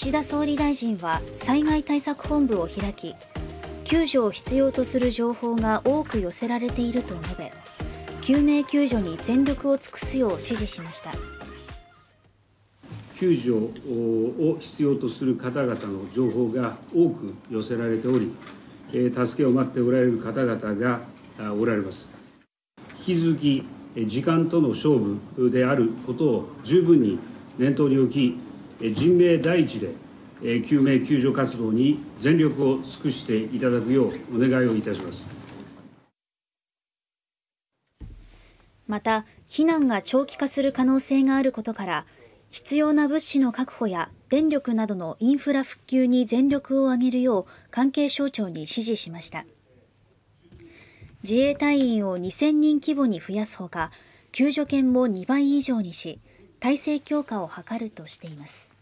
岸田総理大臣は災害対策本部を開き、救助を必要とする情報が多く寄せられていると述べ、救命救助に全力を尽くすよう指示しました。 救助を必要とする方々の情報が多く寄せられており、助けを待っておられる方々がおられます。引き続き時間との勝負であることを十分に念頭に置き、人命第一で救命救助活動に全力を尽くしていただくようお願いをいたします。 また、避難が長期化する可能性があることから、必要な物資の確保や電力などのインフラ復旧に全力を挙げるよう関係省庁に指示しました。自衛隊員を2000人規模に増やすほか、救助犬も2倍以上にし、体制強化を図るとしています。